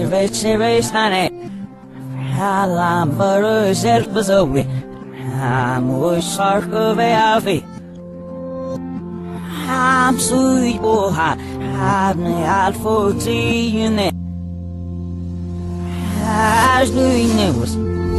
Rich honey. I'm for a self as a way. I'm a shark of a I'm sweet, oh, I'm the alpha in it. As doing news.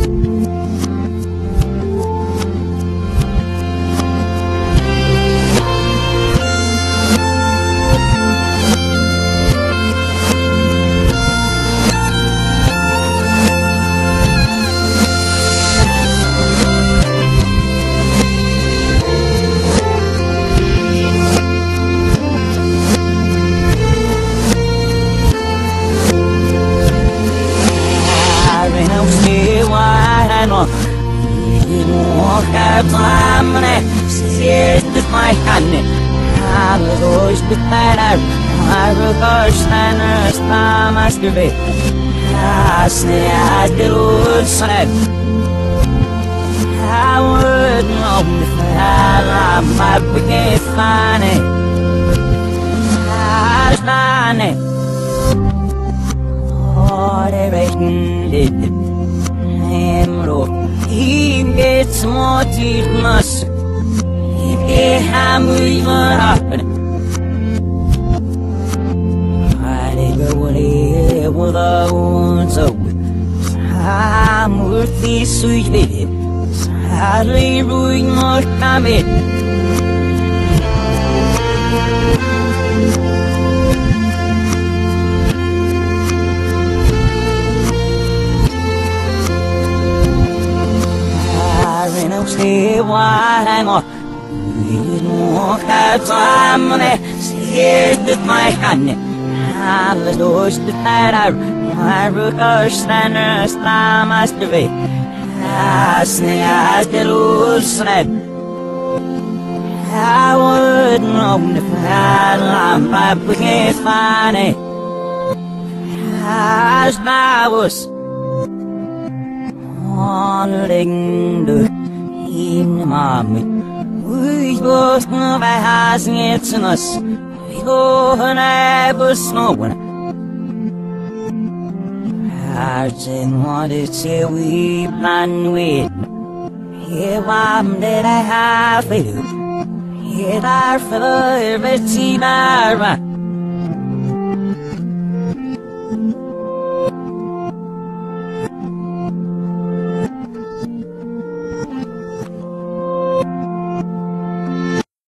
With my hand, I was always with that I regard Steiner's masturbate. I say I did old son. I would know if I might be funny. I was funny. Oh, they reckon he gets more teeth. I'm even up. I didn't live with a wound so I'm worth this sweet baby. Sadly, ruin more coming. I don't say what I'm on. Walk out time on it, scared with my hand. I was lost to that I regard Steiner's masturbate. I say I did old son. I would know if I became funny. As I was on the in mommy. We both know by hasn't it in us. We go and I was snowing. I didn't want to say we plan with. Here I'm that I have you. Here I feel every tea bar.